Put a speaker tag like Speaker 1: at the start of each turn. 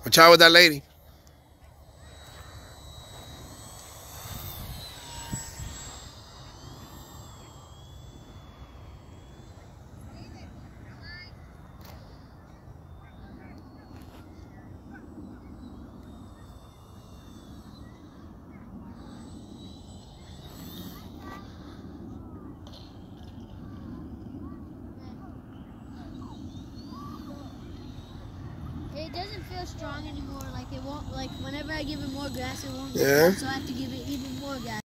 Speaker 1: Watch out with that lady.
Speaker 2: It doesn't feel strong anymore. Like it won't. Like whenever I give it more gas, it won't.
Speaker 1: Yeah.
Speaker 2: So I have to give it even more gas.